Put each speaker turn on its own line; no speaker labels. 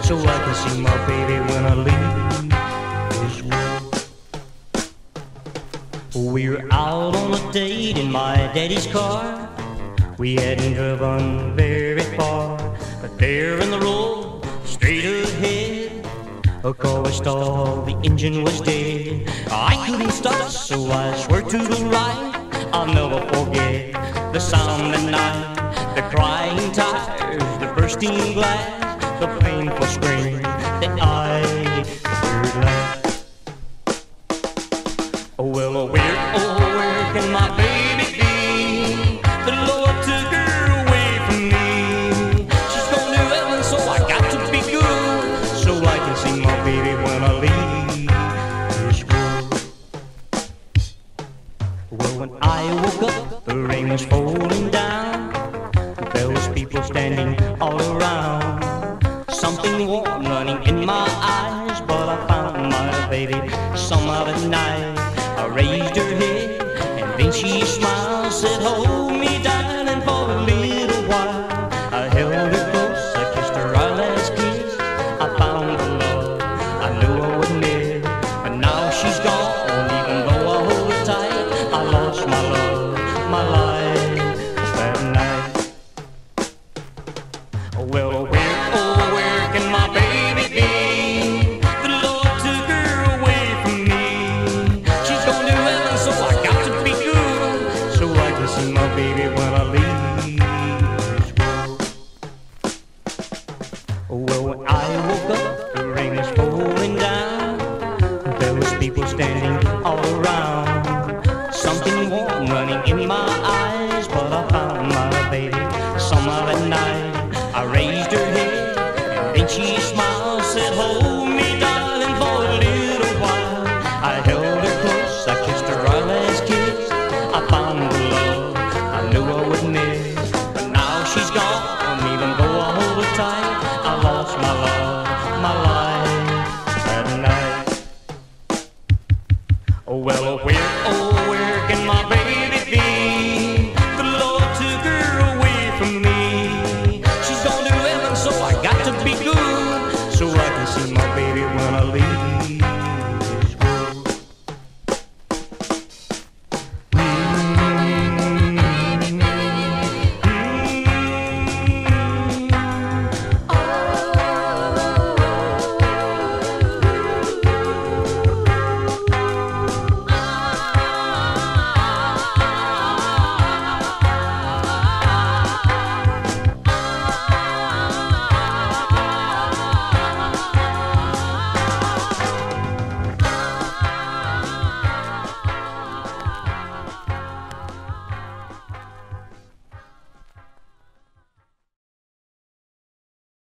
so I can see my baby when I leave this world. We're out on a date in my daddy's car. We hadn't driven very far, but there in the road, straight ahead, a car was stalled, the engine was dead. I couldn't stop, so I swerved to the right. I'll never forget the sound at night, the crying tires, the bursting glass, the painful scream that I heard last. Well, where can my baby be? The Lord took her away from me. She's gone to heaven, so I got to be good, so I can see my baby when I leave this world. Well, when I woke up, the rain was falling down. There was people standing all around. Something warm running in my eyes, but I found my baby some other night. I raised her head, and then she smiled, said, hold me, darling, for a little while. I held her close, I kissed her our last kiss. I found the love I knew I would miss, but now she's gone, even though I hold her tight. I lost my love, my life that night. Well, where can my baby be? The Lord took her away from me. She's gone to heaven, so I got to be good, so I can see my baby when I leave this world. Well, when I woke up, the rain was falling down. There was people standing all around. Something warm running in my eyes, but I found my baby some other night. I raised her head, and then she smiled, said, hold me, darling, for a little while. I held her close, I kissed her our last kiss. I found the love I knew I would miss, but now she's gone, even though I hold her tight. I lost my love, my life that night. Well, where can my baby be? The Lord took her away from me. She's gone to heaven, so I got to be good, so I can see my